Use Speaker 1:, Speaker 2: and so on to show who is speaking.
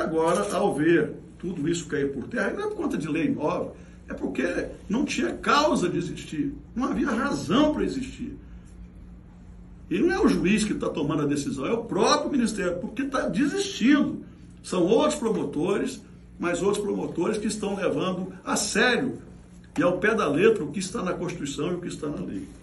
Speaker 1: agora, ao ver tudo isso cair por terra, não é por conta de lei nova, é porque não tinha causa de existir, não havia razão para existir. E não é o juiz que está tomando a decisão, é o próprio Ministério, porque está desistindo. São outros promotores, mas outros promotores que estão levando a sério e ao pé da letra o que está na Constituição e o que está na lei.